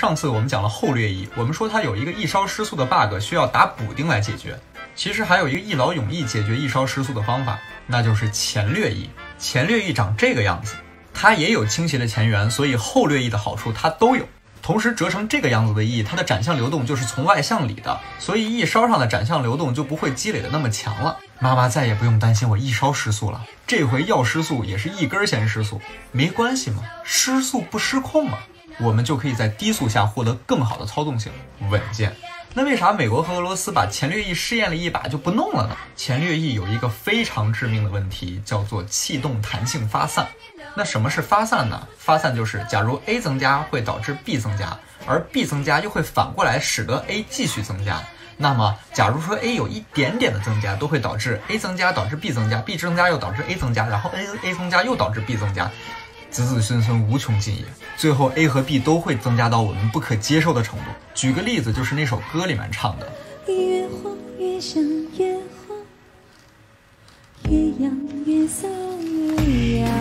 上次我们讲了后掠翼，我们说它有一个一烧失速的 bug 需要打补丁来解决。其实还有一个一劳永逸解决一烧失速的方法，那就是前掠翼。前掠翼长这个样子，它也有倾斜的前缘，所以后掠翼的好处它都有。同时折成这个样子的翼，它的展向流动就是从外向里的，所以一烧上的展向流动就不会积累的那么强了。妈妈再也不用担心我一烧失速了，这回要失速也是一根先失速，没关系嘛，失速不失控嘛，我们就可以在低速下获得更好的操纵性，稳健。那为啥美国和俄罗斯把前掠翼试验了一把就不弄了呢？前掠翼有一个非常致命的问题，叫做气动弹性发散。那什么是发散呢？发散就是假如 A 增加会导致 B 增加，而 B 增加又会反过来使得 A 继续增加。那么假如说 A 有一点点的增加，都会导致 A 增加导致 B 增加， B 增加又导致 A 增加，然后 A 增加又导致 B 增加，子子孙孙无穷尽也，最后 A 和 B 都会增加到我们不可接受的程度。举个例子，就是那首歌里面唱的， 越晃越响越晃，越痒越搔越痒。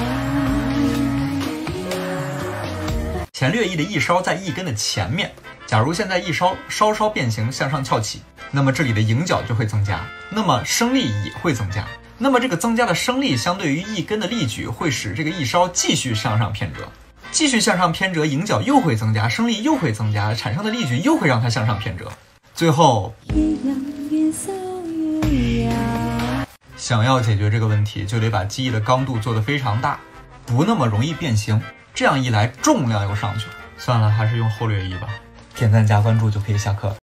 前掠翼的一烧在翼根的前面，假如现在一烧稍稍变形向上翘起，那么这里的迎角就会增加，那么升力也会增加。那么这个增加的升力相对于翼根的力矩，会使这个一烧继续向上偏折，继续向上偏折，迎角又会增加，升力又会增加，产生的力矩又会让它向上偏折，最后越痒越搔越痒。 想要解决这个问题，就得把机翼的刚度做得非常大，不那么容易变形，这样一来重量又上去了。算了，还是用后掠翼吧。点赞加关注就可以下课了。